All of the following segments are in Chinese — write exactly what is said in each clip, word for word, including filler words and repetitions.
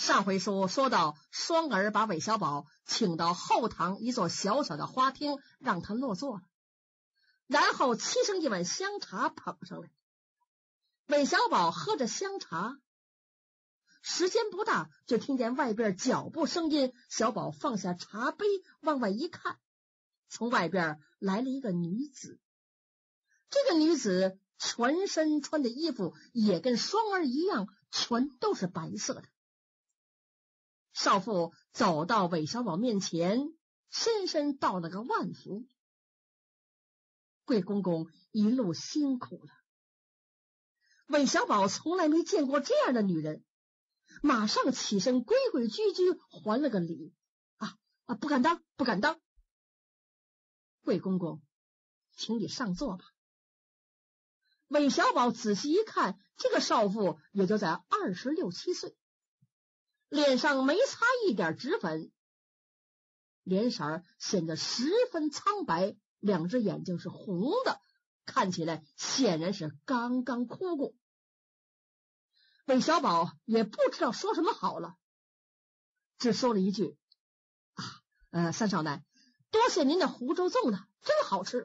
上回书说到，双儿把韦小宝请到后堂一座小小的花厅，让他落座了，然后沏上一碗香茶捧上来。韦小宝喝着香茶，时间不大，就听见外边脚步声音。小宝放下茶杯，往外一看，从外边来了一个女子。这个女子全身穿的衣服也跟双儿一样，全都是白色的。少妇走到韦小宝面前，深深道了个万福。贵公公一路辛苦了。韦小宝从来没见过这样的女人，马上起身规规矩矩还了个礼。啊啊，不敢当，不敢当。贵公公，请你上座吧。韦小宝仔细一看，这个少妇也就在二十六七岁，脸上没擦一点脂粉，脸色显得十分苍白，两只眼睛是红的，看起来显然是刚刚哭过。韦小宝也不知道说什么好了，只说了一句：啊，呃，三少奶，多谢您的湖州粽子，真好吃。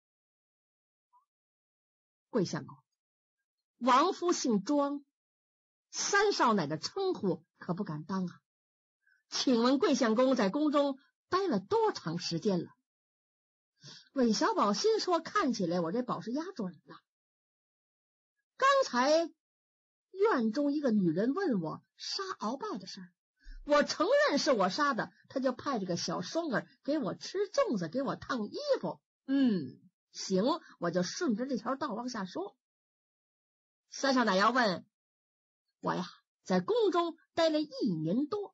贵相公，王夫姓庄，三少奶的称呼可不敢当啊。请问贵相公在宫中待了多长时间了？韦小宝心说，看起来我这宝是压准了。刚才院中一个女人问我杀鳌拜的事儿，我承认是我杀的，他就派这个小双儿给我吃粽子，给我烫衣服。嗯，行，我就顺着这条道往下说。三少奶要问我呀，在宫中待了一年多。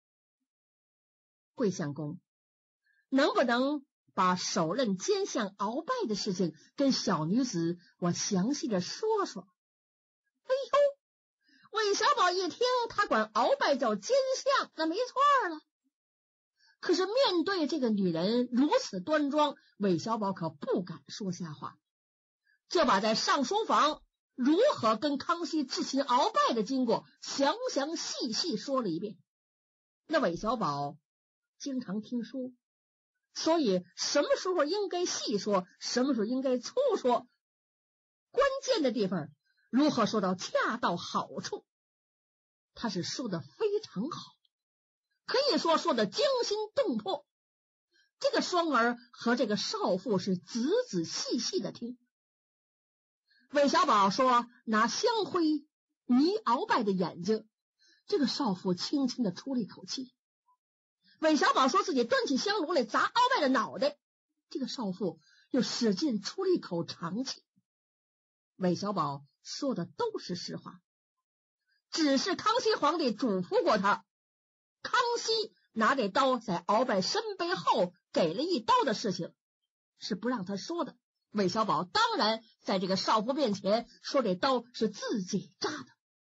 贵相公，能不能把首任奸相鳌拜的事情跟小女子我详细的说说？哎呦，韦小宝一听他管鳌拜叫奸相，那没错了。可是面对这个女人如此端庄，韦小宝可不敢说瞎话，就把在上书房如何跟康熙至亲鳌拜的经过详详细细说了一遍。那韦小宝经常听书，所以什么时候应该细说，什么时候应该粗说，关键的地方如何说到恰到好处，他是说的非常好，可以说说的惊心动魄。这个双儿和这个少妇是仔仔细细的听。韦小宝说拿香灰迷鳌拜的眼睛，这个少妇轻轻的出了一口气。韦小宝说自己端起香炉来砸鳌拜的脑袋，这个少妇又使劲出了一口长气。韦小宝说的都是实话，只是康熙皇帝嘱咐过他，康熙拿这刀在鳌拜身背后给了一刀的事情是不让他说的。韦小宝当然在这个少妇面前说这刀是自己扎的。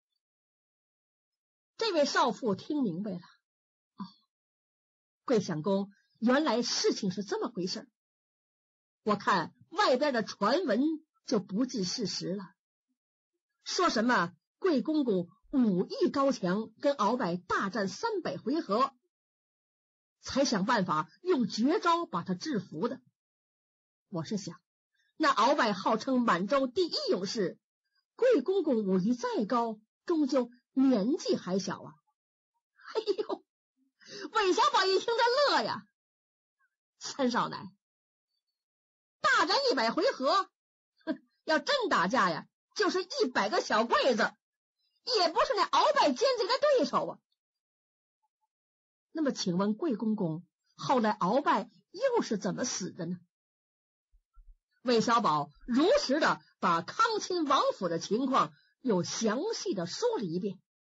这位少妇听明白了，哦，贵相公，原来事情是这么回事，我看外边的传闻就不尽事实了，说什么贵公公武艺高强，跟鳌拜大战三百回合，才想办法用绝招把他制服的。我是想，那鳌拜号称满洲第一勇士，贵公公武艺再高，终究年纪还小啊。哎呦，韦小宝一听他乐呀，三少奶，大战一百回合，要真打架呀，就是一百个小柜子，也不是那鳌拜奸贼的对手啊。那么请问贵公公，后来鳌拜又是怎么死的呢？韦小宝如实的把康亲王府的情况又详细的说了一遍。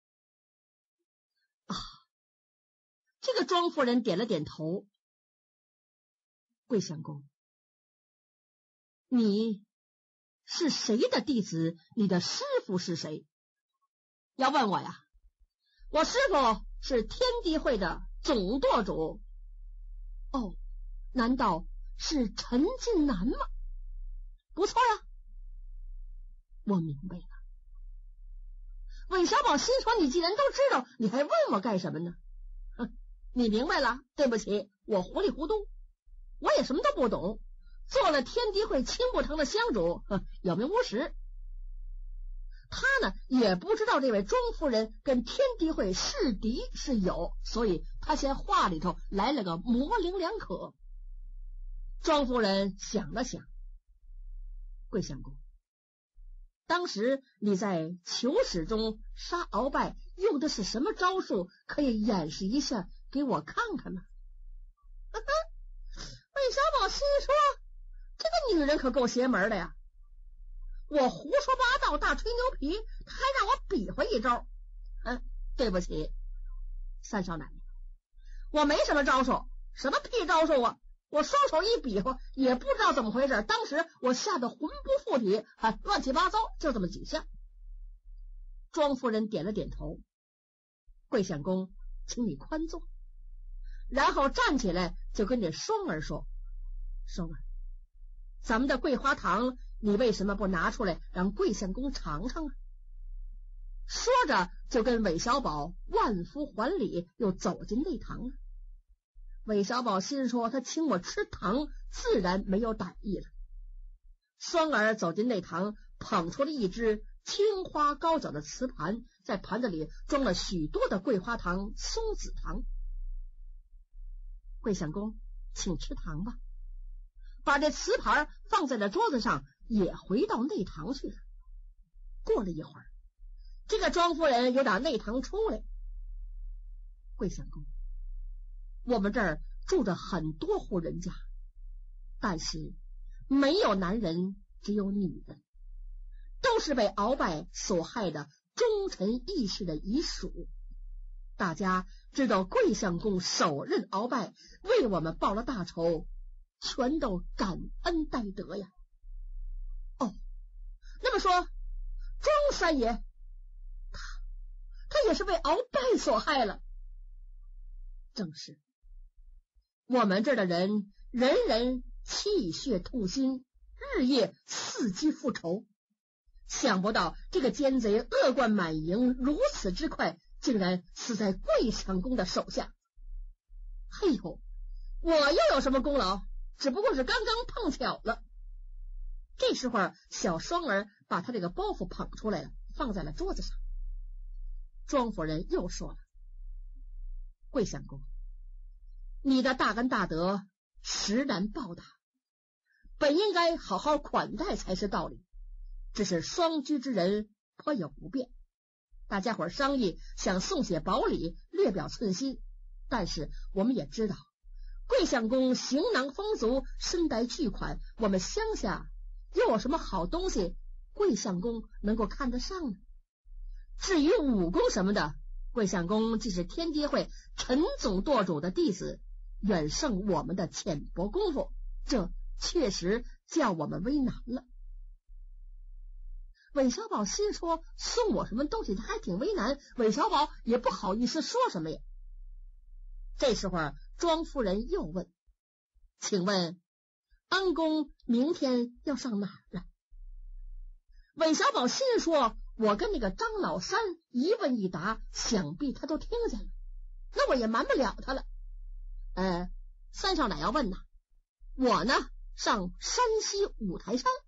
啊，这个庄夫人点了点头。贵相公，你是谁的弟子？你的师傅是谁？要问我呀，我师傅是天地会的总舵主。哦，难道是陈近南吗？不错呀，我明白了。 韦小宝心说，你既然都知道，你还问我干什么呢？哼，你明白了，对不起，我糊里糊涂，我也什么都不懂，做了天地会青布堂的香主，哼，有名无实。他呢也不知道这位庄夫人跟天地会是敌是友，所以他嫌话里头来了个模棱两可。庄夫人想了想，桂相公，当时你在求使中杀鳌拜用的是什么招数？可以演示一下给我看看吗？呵呵，韦小宝心说，这个女人可够邪门的呀，我胡说八道大吹牛皮，他还让我比划一招。嗯，对不起三少奶奶，我没什么招数，什么屁招数啊，我双手一比划也不知道怎么回事，当时我吓得魂不附体，还乱七八糟，就这么几下。庄夫人点了点头，桂相公请你宽坐，然后站起来就跟这双儿说，双儿，咱们的桂花糖你为什么不拿出来让桂相公尝尝啊？说着就跟韦小宝万夫还礼，又走进内堂了。韦小宝心说，他请我吃糖，自然没有歹意了。双儿走进内堂，捧出了一只青花高脚的瓷盘，在盘子里装了许多的桂花糖、松子糖。桂相公，请吃糖吧。把这瓷盘放在了桌子上，也回到内堂去了。过了一会儿，这个庄夫人又打内堂出来。桂相公，我们这儿住着很多户人家，但是没有男人，只有女人，都是被鳌拜所害的忠臣义士的遗属。大家知道桂相公手刃鳌拜，为我们报了大仇，全都感恩戴德呀。哦，那么说庄三爷他他也是被鳌拜所害了？正是，我们这儿的人人人气血痛心，日夜伺机复仇，想不到这个奸贼恶贯满盈，如此之快，竟然死在桂相公的手下。嘿呦，我又有什么功劳？只不过是刚刚碰巧了。这时候小双儿把他这个包袱捧出来了，放在了桌子上。庄夫人又说了，桂相公，你的大恩大德实难报答，本应该好好款待才是道理，只是双居之人颇有不便，大家伙商议想送些薄礼，略表寸心，但是我们也知道桂相公行囊丰足，身带巨款，我们乡下又有什么好东西桂相公能够看得上呢？至于武功什么的，桂相公既是天地会陈总舵主的弟子，远胜我们的浅薄功夫，这确实叫我们为难了。韦小宝心说，送我什么东西他还挺为难，韦小宝也不好意思说什么呀。这时候庄夫人又问，请问恩公明天要上哪儿啊？韦小宝心说，我跟那个张老三一问一答，想必他都听见了，那我也瞒不了他了。呃，三少奶要问呐，我呢上山西五台山，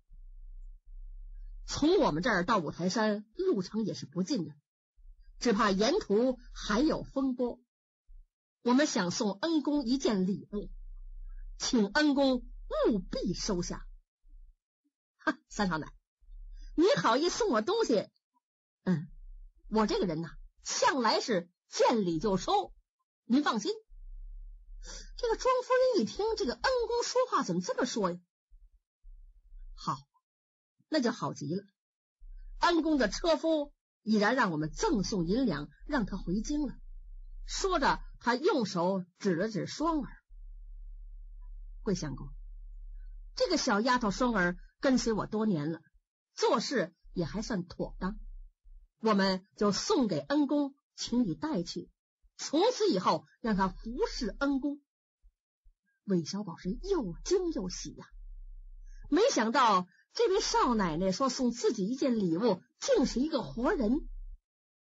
从我们这儿到五台山路程也是不近的，只怕沿途还有风波，我们想送恩公一件礼物，请恩公务必收下。哈，三少奶，你好意送我东西？嗯，我这个人呐，向来是见礼就收，您放心。这个庄夫人一听，这个恩公说话怎么这么说呀？好，那就好极了。恩公的车夫已然让我们赠送银两，让他回京了。说着，他用手指了指双儿。桂相公，这个小丫头双儿跟随我多年了，做事也还算妥当，我们就送给恩公，请你带去，从此以后让他服侍恩公。韦小宝是又惊又喜呀、啊，没想到这位少奶奶说送自己一件礼物，竟是一个活人。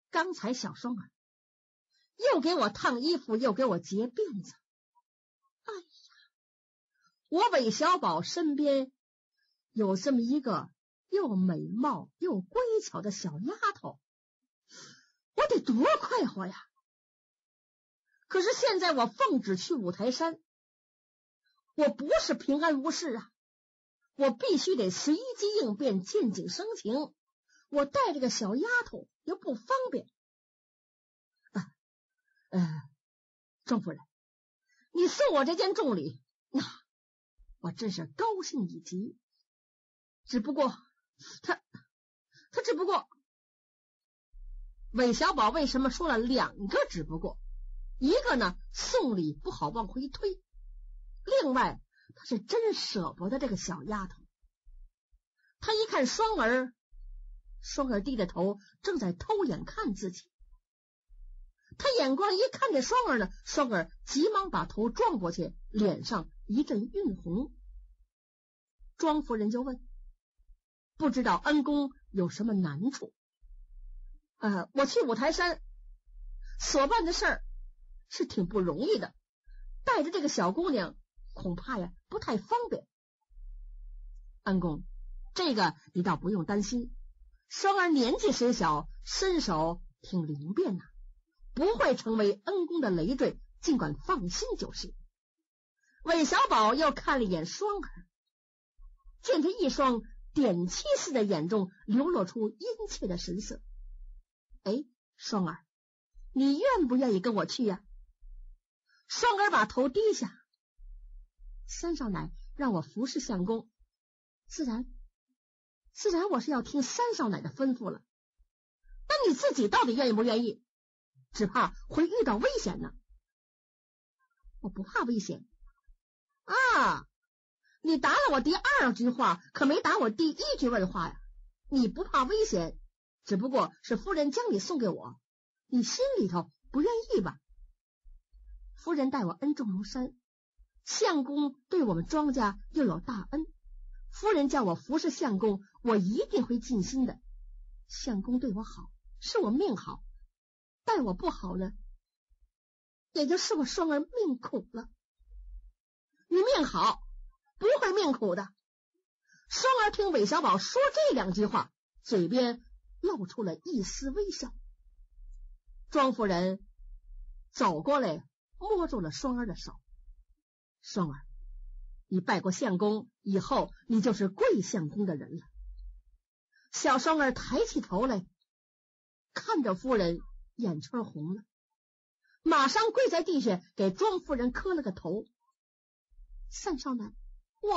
刚才小双儿又给我烫衣服，又给我结辫子。哎呀，我韦小宝身边有这么一个又美貌又乖巧的小丫头，我得多快活呀！可是现在我奉旨去五台山，我不是平安无事啊，我必须得随机应变，见景生情。我带这个小丫头又不方便。啊，呃，庄夫人，你送我这件重礼，那我真是高兴以极。只不过，他，他只不过，韦小宝为什么说了两个只不过？一个呢，送礼不好往回推；另外，他是真舍不得这个小丫头。他一看双儿，双儿低着头，正在偷眼看自己。他眼光一看见双儿呢，双儿急忙把头转过去，脸上一阵晕红。庄夫人就问：不知道恩公有什么难处？呃，我去五台山所办的事儿是挺不容易的，带着这个小姑娘恐怕呀不太方便。恩公，这个你倒不用担心，双儿年纪虽小，身手挺灵便呐、啊，不会成为恩公的累赘，尽管放心就是。韦小宝又看了一眼双儿，见他一双点漆似的眼中流露出殷切的神色。哎，双儿，你愿不愿意跟我去呀、啊？双儿把头低下，三少奶让我服侍相公，自然自然我是要听三少奶的吩咐了。那你自己到底愿意不愿意？只怕会遇到危险呢。我不怕危险啊！你答了我第二句话，可没答我第一句问话呀。你不怕危险，只不过是夫人将你送给我，你心里头不愿意吧？夫人待我恩重如山，相公对我们庄家又有大恩，夫人叫我服侍相公，我一定会尽心的。相公对我好，是我命好；待我不好呢，也就是我双儿命苦了。你命好，不会命苦的。双儿听韦小宝说这两句话，嘴边露出了一丝微笑。庄夫人走过来，摸住了双儿的手。双儿，你拜过相公以后，你就是贵相公的人了。小双儿抬起头来，看着夫人，眼圈红了，马上跪在地下给庄夫人磕了个头。三少奶，我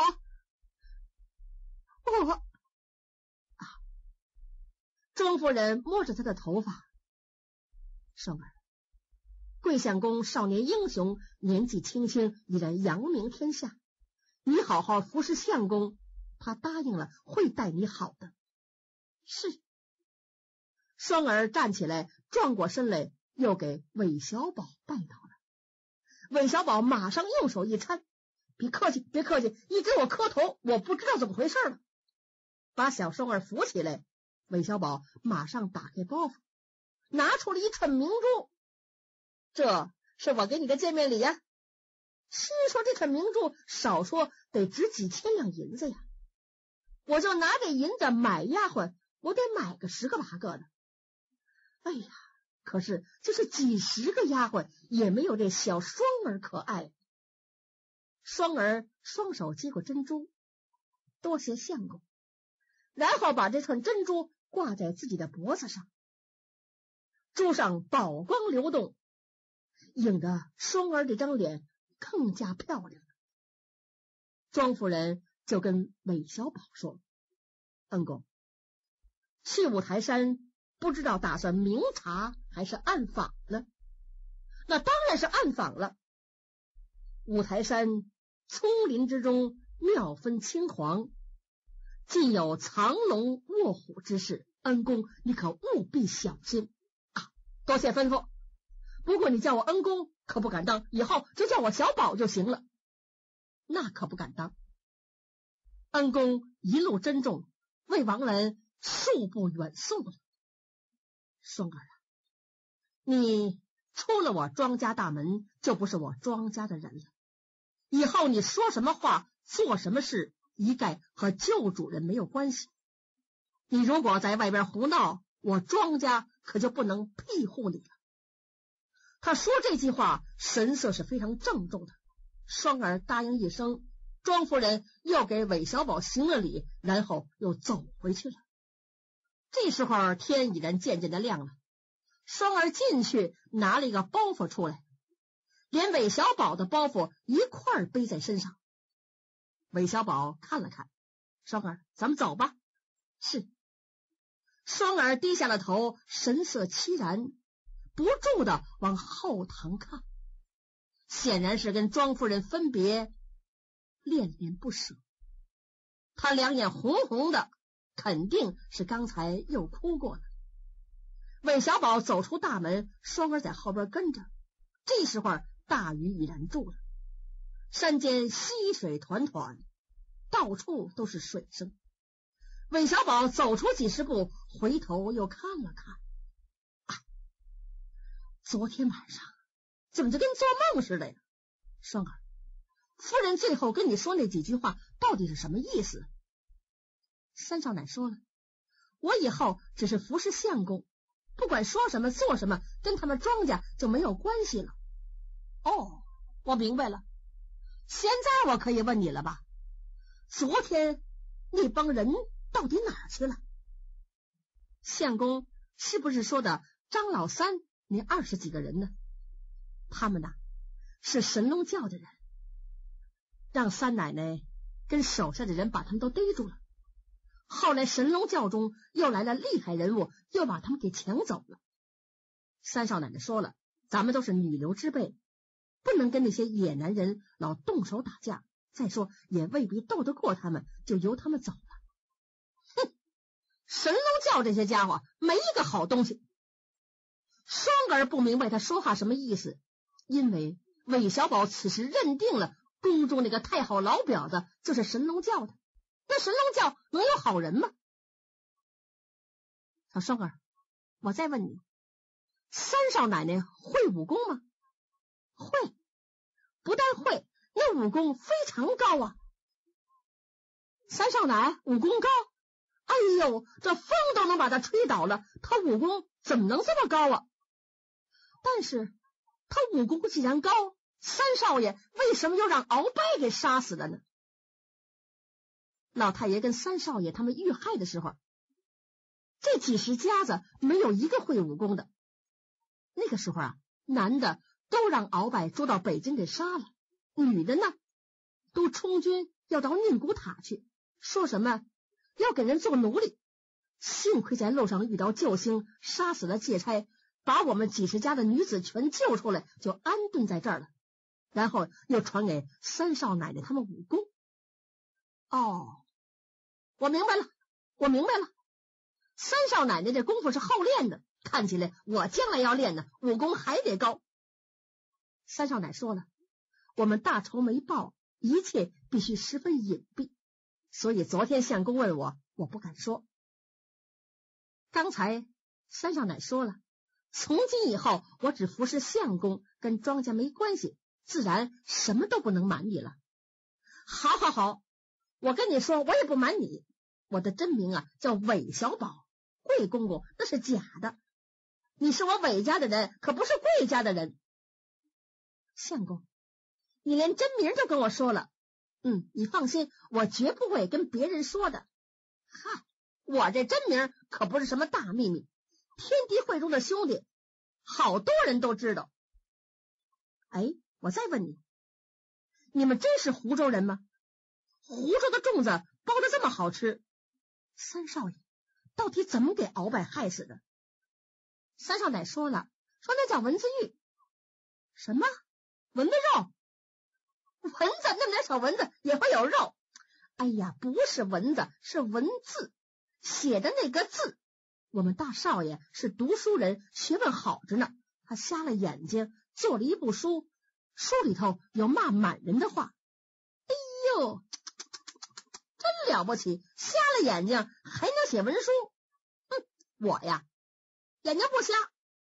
我啊！庄夫人摸着他的头发，双儿，贵相公少年英雄，年纪轻轻已然扬名天下，你好好服侍相公，他答应了会待你好的。是。双儿站起来，转过身来，又给韦小宝拜倒了。韦小宝马上用手一搀，别客气，别客气，一给我磕头，我不知道怎么回事了。把小双儿扶起来，韦小宝马上打开包袱，拿出了一串明珠，这是我给你的见面礼呀、啊。心说这串明珠少说得值几千两银子呀，我就拿这银子买丫鬟，我得买个十个八个的。哎呀，可是就是几十个丫鬟也没有这小双儿可爱。双儿双手接过珍珠，多谢相公，然后把这串珍珠挂在自己的脖子上，珠上宝光流动，映得双儿这张脸更加漂亮。庄夫人就跟韦小宝说：恩公，去五台山不知道打算明察还是暗访呢？那当然是暗访了。五台山丛林之中，妙分青黄，尽有藏龙卧虎之事，恩公你可务必小心啊！多谢吩咐，不过你叫我恩公可不敢当，以后就叫我小宝就行了。那可不敢当。恩公一路珍重，为王文数步远送了。双儿啊， 你出了我庄家大门，就不是我庄家的人了。以后你说什么话，做什么事，一概和旧主人没有关系。你如果在外边胡闹，我庄家可就不能庇护你了。他说这句话神色是非常郑重的。双儿答应一声，庄夫人又给韦小宝行了礼，然后又走回去了。这时候天已然渐渐的亮了，双儿进去拿了一个包袱出来，连韦小宝的包袱一块背在身上。韦小宝看了看，双儿，咱们走吧。是。双儿低下了头，神色凄然，不住的往后堂看，显然是跟庄夫人分别，恋恋不舍。他两眼红红的，肯定是刚才又哭过了。韦小宝走出大门，双儿在后边跟着。这时候大雨已然住了，山间溪水团团，到处都是水声。韦小宝走出几十步，回头又看了看，啊，昨天晚上怎么就跟做梦似的呀？双儿，夫人最后跟你说那几句话到底是什么意思？三少奶说了，我以后只是服侍相公，不管说什么做什么，跟他们庄家就没有关系了。哦，我明白了。现在我可以问你了吧？昨天那帮人到底哪儿去了？相公是不是说的张老三那二十几个人呢？他们呐，是神龙教的人，让三奶奶跟手下的人把他们都逮住了。后来神龙教中又来了厉害人物，又把他们给抢走了。三少奶奶说了，咱们都是女流之辈，不能跟那些野男人老动手打架，再说也未必斗得过他们，就由他们走了。哼，神龙教这些家伙没一个好东西。双儿不明白他说话什么意思，因为韦小宝此时认定了宫中那个太后老婊子就是神龙教的，那神龙教能有好人吗？小双儿，我再问你，三少奶奶会武功吗？会，不但会，那武功非常高啊。三少奶武功高？哎呦，这风都能把他吹倒了，他武功怎么能这么高啊？但是他武功既然高，三少爷为什么又让鳌拜给杀死了呢？老太爷跟三少爷他们遇害的时候，这几十家子没有一个会武功的。那个时候啊，男的都让鳌拜捉到北京给杀了，女的呢都充军要到宁古塔去，说什么要给人做奴隶。幸亏在路上遇到救星，杀死了劫差，把我们几十家的女子全救出来，就安顿在这儿了。然后又传给三少奶奶他们武功。哦，我明白了，我明白了。三少奶奶这功夫是后练的，看起来我将来要练呢，武功还得高。三少奶说了，我们大仇没报，一切必须十分隐蔽，所以昨天相公问我，我不敢说。刚才三少奶说了，从今以后我只服侍相公，跟庄家没关系，自然什么都不能瞒你了。好好好，我跟你说，我也不瞒你，我的真名啊叫韦小宝，贵公公那是假的，你是我韦家的人，可不是贵家的人。相公，你连真名就跟我说了，嗯，你放心，我绝不会跟别人说的。嗨，我这真名可不是什么大秘密，天地会中的兄弟好多人都知道。哎，我再问你，你们真是湖州人吗？湖州的粽子包的这么好吃，三少爷到底怎么给鳌拜害死的？三少奶说了，说那叫蚊子浴。什么？蚊子肉？蚊子那么点小蚊子也会有肉？哎呀，不是蚊子，是文字，写的那个字。我们大少爷是读书人，学问好着呢，他瞎了眼睛做了一部书，书里头有骂满人的话。哎呦，真了不起，瞎了眼睛还能写文书。哼，我呀眼睛不瞎，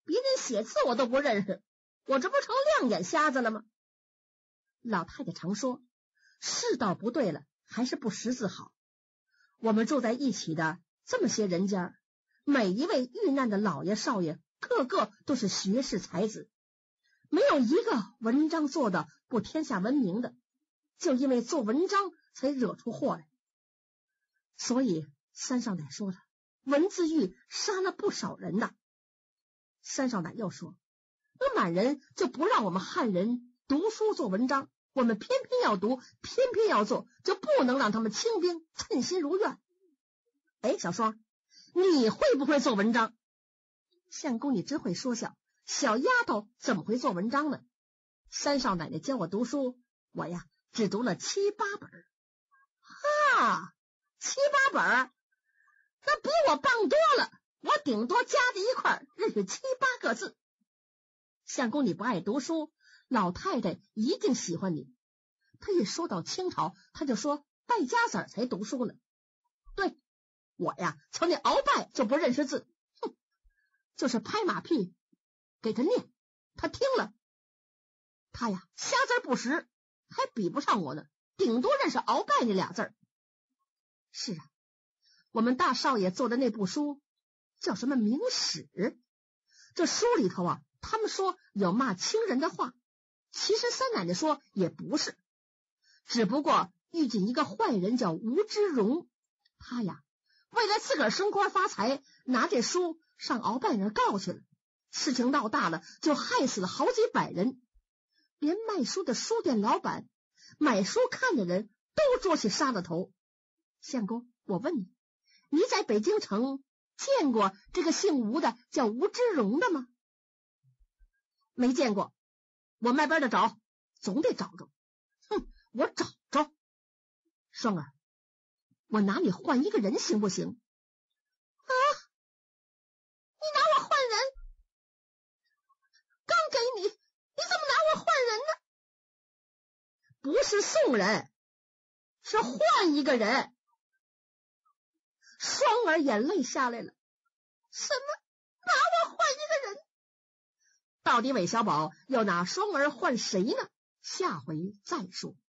别人写字我都不认识，我这不成亮眼瞎子了吗？老太太常说，世道不对了，还是不识字好。我们住在一起的这么些人家，每一位遇难的老爷少爷，个个都是学士才子，没有一个文章做的不天下闻名的，就因为做文章才惹出祸来。所以三少奶说了，文字狱杀了不少人呐。三少奶又说，那满人就不让我们汉人读书做文章，我们偏偏要读，偏偏要做，就不能让他们清兵称心如愿。哎，小双，你会不会做文章？相公，你真会说笑，小丫头怎么会做文章呢？三少奶奶教我读书，我呀只读了七八本。哈，七八本，那比我棒多了，我顶多加在一块认识七八个字。相公，你不爱读书，老太太一定喜欢你。他一说到清朝，他就说败家子儿才读书呢。对，我呀瞧那鳌拜就不认识字，哼，就是拍马屁给他念，他听了，他呀瞎字不识，还比不上我呢，顶多认识鳌拜那俩字儿。是啊，我们大少爷做的那部书叫什么明史，这书里头啊，他们说有骂清人的话，其实三奶奶说也不是，只不过遇见一个坏人叫吴之荣，他呀为了自个儿升官发财，拿这书上鳌拜那儿告去了，事情闹大了，就害死了好几百人，连卖书的书店老板、买书看的人都捉起杀了头。相公，我问你，你在北京城见过这个姓吴的叫吴之荣的吗？没见过，我卖班的找，总得找着。哼，我找着。双儿，我拿你换一个人行不行？啊，你拿我换人？刚给你，你怎么拿我换人呢？不是送人，是换一个人。双儿眼泪下来了。什么？拿我换一个人？到底韦小宝要拿双儿换谁呢？下回再说。